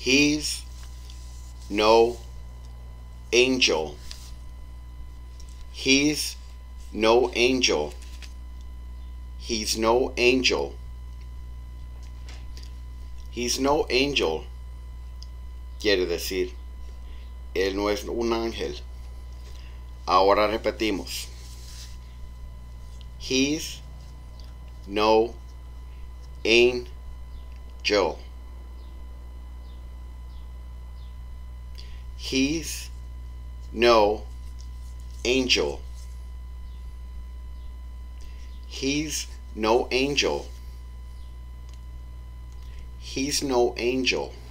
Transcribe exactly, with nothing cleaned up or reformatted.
He's no angel. He's no angel. He's no angel. He's no angel. Quiere decir, él no es un ángel. Ahora repetimos. He's no angel. He's no angel. He's no angel. He's no angel.